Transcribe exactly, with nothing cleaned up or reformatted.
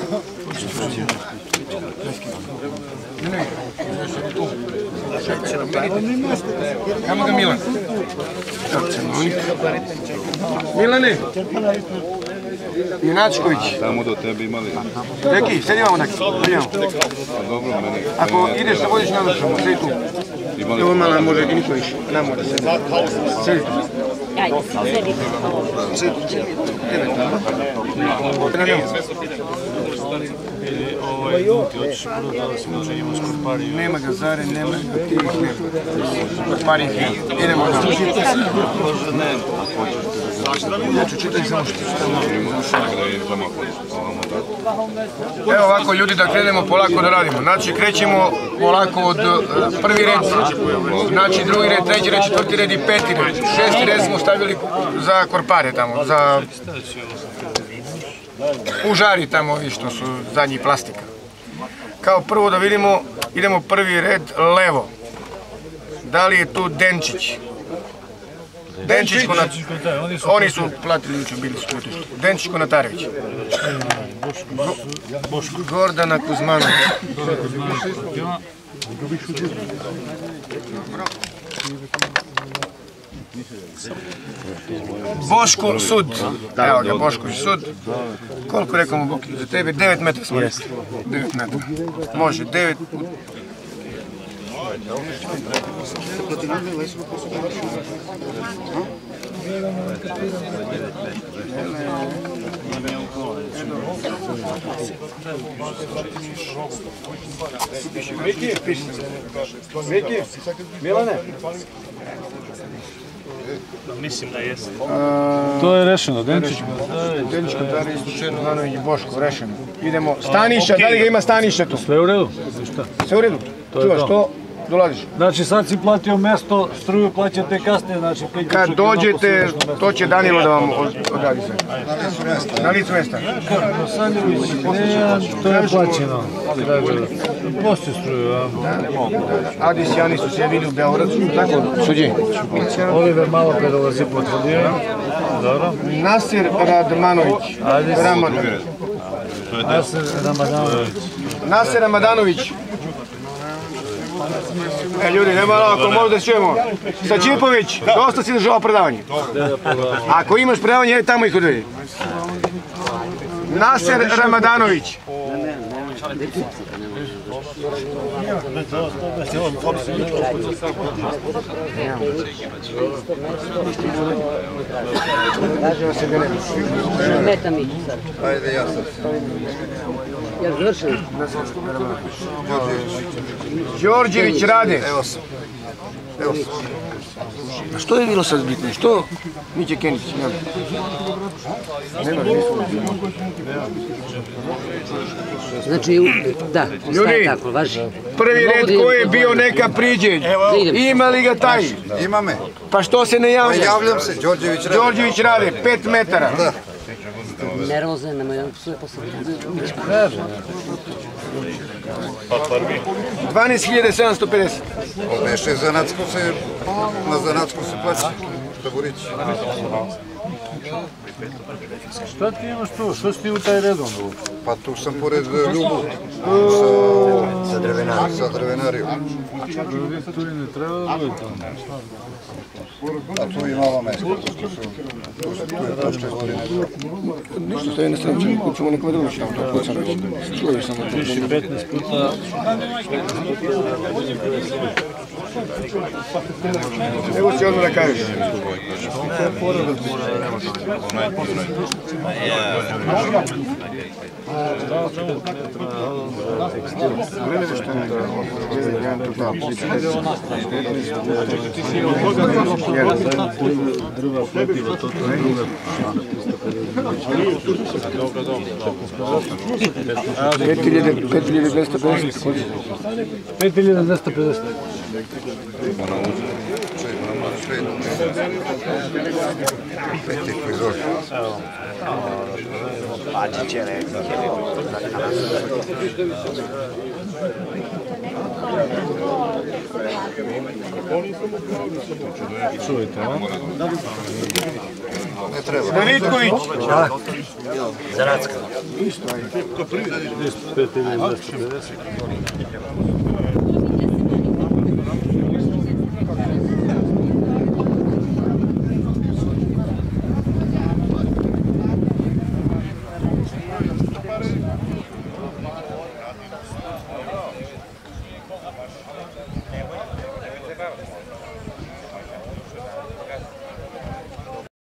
Kamo ga Milan? Milane! Junačković. Tamo do tebe imali. Deki, sedi vamo neki. Dobro, meni. Ako ideš da vodiš navršamo, sedi tu. Evo mala može i niko više. Namo da sedi. Sedi tu. Ajde, sedi. Sedi. Nema ga Zare, nema ga tih, nema. Korparih je. Idemo da. Ja ću čitati samo što Evo ovako ljudi da krenemo polako da radimo. Znači krećemo polako od prvi red, znači drugi red, treći red, četvrti red i peti red. Šesti red smo stavili za korpare tamo, za užari tamo ovi što su zadnji plastika. Kao prvo da vidimo, idemo prvi red levo. Da li je tu Denčić? Denčić Konatarević. Oni su platili jučer, bili su tu. Denčić Konatarević. Gordana Kuzmanović. Boško Sud. Evo ga, Boško Sud. Koliko rekao mu Boki za tebe? devet metara smo rekli. devet metara. Može, devet. Miki, Miki, Milane. Mislim da jeste. To je rešeno, Denčić. Denčić Konatarević, Ivanović i Boško, rešeno. Idemo, Staniša, da li ga ima Staniša tu? Sve u redu? Sve u redu? Čuvaš to? Dolaziš. Znači sad si platio mesto, struju plaćate kasnije, znači... Kad dođete, to će Danilo da vam odradi sve. Na licu mesta. To je plaćeno. Poslije struju, a... Adis i Ani su se vidi u Beogradu, tako? Suđi. Oliver malo pre dolazi potvrdio. Dobro. Nasir Radmanović. Nasir Ramadanović. Nasir Ramadanović. E ljudi, nema ako možda čujemo. Sačipović, dosta si držao predavanje. Ako imaš predavanje, tamo ih odvedi. Nasir Ramadanović. Meta mi. Ajde, ja sam. Jel završen? Đorđević Rade. Evo sam. Evo sam. A što je bilo sad bitno? Što? Miće Keničić, nema. Nema, nismo. Znači, da, ostaje tako, važi. Prvi red ko je bio neka priđe. Ima li ga taj? Ima me. Pa što se ne javlja? Pa javljam se, Đorđević Rade. Đorđević Rade, pet metara. Da. Nervoze, nemoj jedan psuje posle. dvanaest hiljada sedamsto pedeset. Beše zanatsko se, na zanatsko se plaća. Taburić. Šta ti imaš tu? Što si ti u taj redom? Pa tu sam pored Ljubu. Sa drevenarijom. Sa drevenarijom. Tu ne treba da bude tamo. A tu ima ova mesta. Tu je prošle godine. Ništa, stoje na stranu, ćemo nekome drugo ćemo to pucam reći. Čuju samo to. Više petnaest puta. Evo si odmah da kažeš. Gledaj što je jedan total. Druga flotiva, to je druga. pet hiljada dvesta pedeset. pet hiljada dvesta pedeset. Peti kvizor. Pađi će reći. Čujte, a? Ne treba. Davitković. Zanatska. Isto, ajde. dvesta pet ili dvesta pedeset.